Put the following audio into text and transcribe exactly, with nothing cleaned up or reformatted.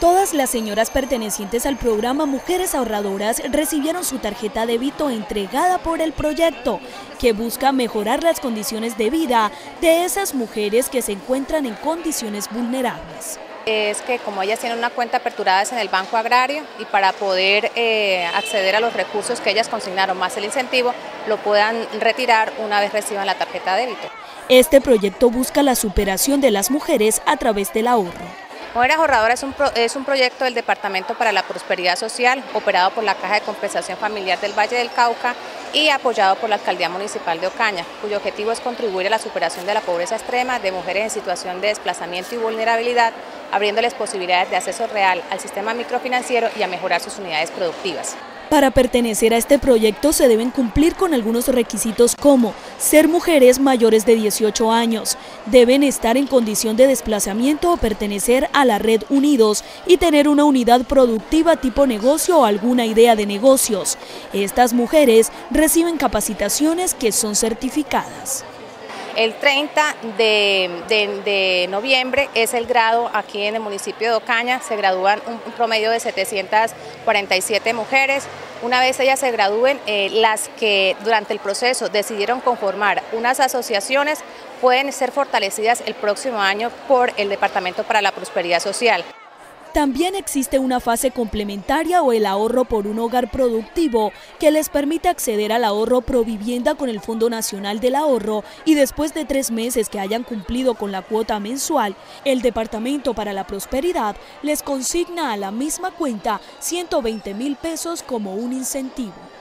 Todas las señoras pertenecientes al programa Mujeres Ahorradoras recibieron su tarjeta débito entregada por el proyecto, que busca mejorar las condiciones de vida de esas mujeres que se encuentran en condiciones vulnerables. Es que como ellas tienen una cuenta aperturada en el Banco Agrario y para poder eh, acceder a los recursos que ellas consignaron más el incentivo, lo puedan retirar una vez reciban la tarjeta débito. Este proyecto busca la superación de las mujeres a través del ahorro. Mujeres Ahorradoras es un, pro, es un proyecto del Departamento para la Prosperidad Social, operado por la Caja de Compensación Familiar del Valle del Cauca y apoyado por la Alcaldía Municipal de Ocaña, cuyo objetivo es contribuir a la superación de la pobreza extrema de mujeres en situación de desplazamiento y vulnerabilidad, abriéndoles posibilidades de acceso real al sistema microfinanciero y a mejorar sus unidades productivas. Para pertenecer a este proyecto se deben cumplir con algunos requisitos como ser mujeres mayores de dieciocho años, deben estar en condición de desplazamiento o pertenecer a la red Unidos y tener una unidad productiva tipo negocio o alguna idea de negocios. Estas mujeres reciben capacitaciones que son certificadas. El treinta de, de, de noviembre es el grado aquí en el municipio de Ocaña, se gradúan un, un promedio de setecientas cuarenta y siete mujeres. Una vez ellas se gradúen, eh, las que durante el proceso decidieron conformar unas asociaciones pueden ser fortalecidas el próximo año por el Departamento para la Prosperidad Social. También existe una fase complementaria o el ahorro por un hogar productivo que les permite acceder al ahorro Provivienda con el Fondo Nacional del Ahorro y después de tres meses que hayan cumplido con la cuota mensual, el Departamento para la Prosperidad les consigna a la misma cuenta ciento veinte mil pesos como un incentivo.